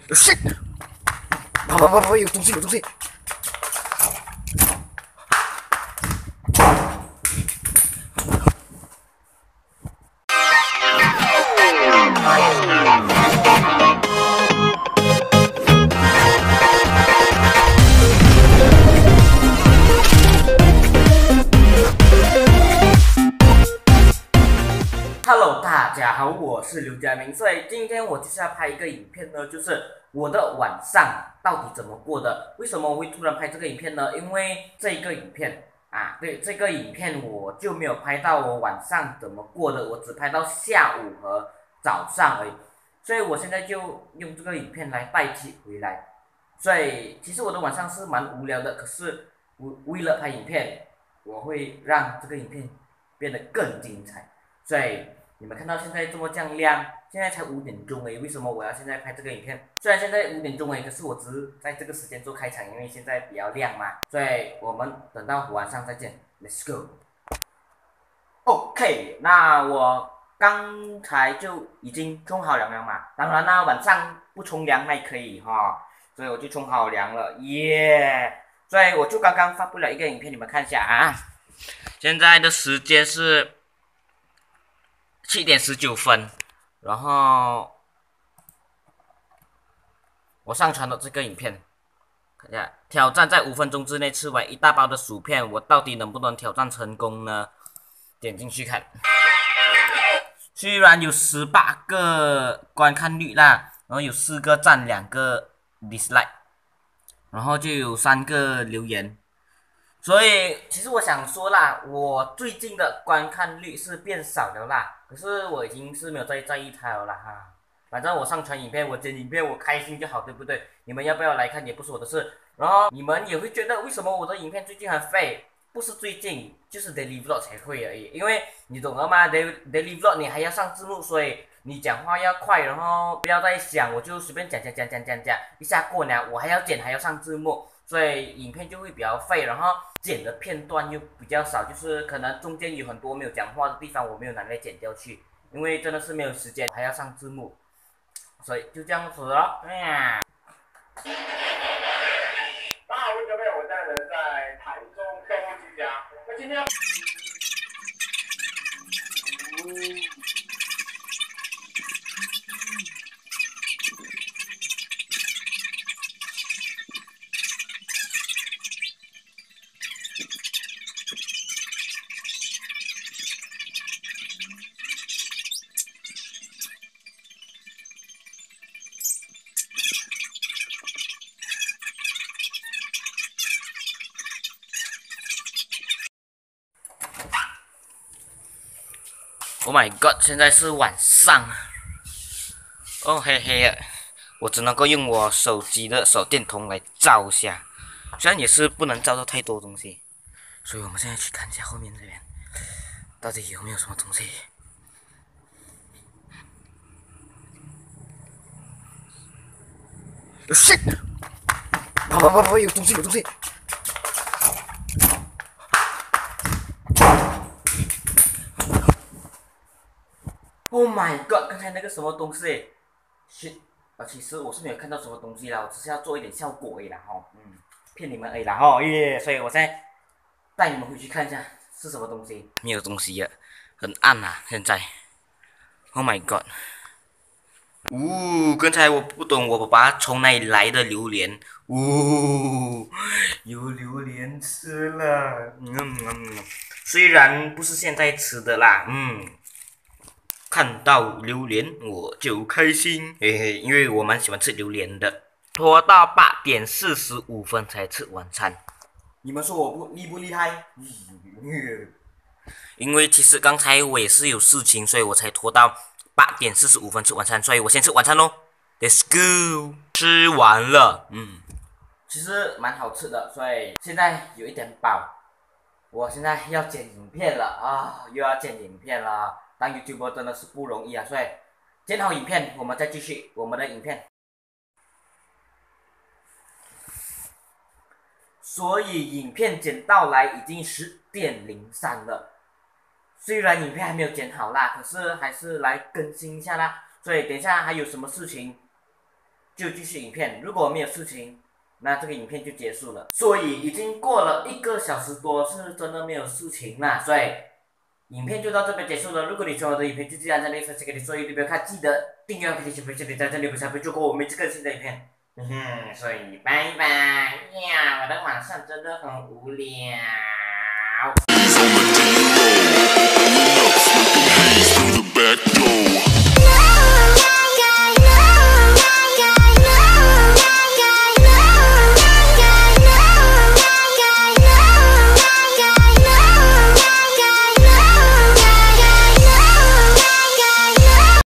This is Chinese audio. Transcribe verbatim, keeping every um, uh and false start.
shit！ 跑跑跑跑，有东西有东西！ Hello， 大家好，我是刘佳明。所以今天我就是要拍一个影片呢，就是我的晚上到底怎么过的。为什么我会突然拍这个影片呢？因为这个影片啊，对，这个影片我就没有拍到我晚上怎么过的，我只拍到下午和早上而已。所以我现在就用这个影片来代替回来。所以其实我的晚上是蛮无聊的，可是为为了拍影片，我会让这个影片变得更精彩。所以你们看到现在这么这样亮，现在才五点钟诶，为什么我要现在拍这个影片？虽然现在五点钟诶，可是我只是在这个时间做开场，因为现在比较亮嘛。所以我们等到晚上再见 ，Let's go。OK， 那我刚才就已经冲好凉了嘛，当然啦，晚上不冲凉那也可以哈，所以我就冲好凉了，耶、yeah ！所以我就刚刚发布了一个影片，你们看一下啊。现在的时间是七点十九分，然后我上传了这个影片，看一下，挑战在五分钟之内吃完一大包的薯片，我到底能不能挑战成功呢？点进去看，虽然有十八个观看率啦，然后有四个赞，两个 dislike， 然后就有三个留言。所以其实我想说啦，我最近的观看率是变少了啦，可是我已经是没有再在意它了啦哈。反正我上传影片，我剪影片，我开心就好，对不对？你们要不要来看也不是我的事。然后你们也会觉得为什么我的影片最近很废？不是最近，就是 daily vlog 才会而已。因为你懂了吗 ？daily daily vlog 你还要上字幕，所以你讲话要快，然后不要再想，我就随便讲讲讲讲讲讲，一下过呢，我还要剪还要上字幕。所以影片就会比较废，然后剪的片段又比较少，就是可能中间有很多没有讲话的地方，我没有拿来剪掉去，因为真的是没有时间，还要上字幕，所以就这样子了。哎呀， 大家好，各位，我现在人在台中动物之家，那今天。嗯 Oh my god！ 现在是晚上，哦嘿嘿呀，我只能够用我手机的手电筒来照一下，虽然也是不能照到太多东西，所以我们现在去看一下后面这边，到底有没有什么东西。 shit！ 跑跑跑跑，有东西有东西！ Oh my god！ 刚才那个什么东西？是啊，其实我是没有看到什么东西啦，我只是要做一点效果而已啦哈，嗯，骗你们而已啦哈，耶！所以我现在带你们回去看一下是什么东西。没有东西呀，很暗啊，现在。Oh my god！ 呜、哦，刚才我不懂我爸爸从哪里来的榴莲，呜、哦，有榴莲吃了，嗯嗯，虽然不是现在吃的啦，嗯。看到榴莲我就开心，嘿嘿，因为我蛮喜欢吃榴莲的。拖到八点四十五分才吃晚餐，你们说我不厉不厉害？因为其实刚才我也是有事情，所以我才拖到八点四十五分吃晚餐，所以我先吃晚餐喽。Let's go， 吃完了，嗯，其实蛮好吃的，所以现在有一点饱。我现在要剪影片了啊，又要剪影片了。当 YouTuber 真的是不容易啊，所以剪好影片，我们再继续我们的影片。所以影片剪到来已经十点零三了，虽然影片还没有剪好啦，可是还是来更新一下啦。所以等一下还有什么事情， 就继续影片。如果没有事情，那这个影片就结束了。所以已经过了一个小时多，是真的没有事情啦。所以影片就到这边结束了。如果你喜欢我的影片，就记得按赞、订阅、分享给你所有的朋友看，记得订阅和开启小铃铛，在这里不才不会错过我每次更新的影片。嗯哼，所以拜拜呀！我的晚上真的很无聊。 On the D roll, pulling up, smoking haze through the back door.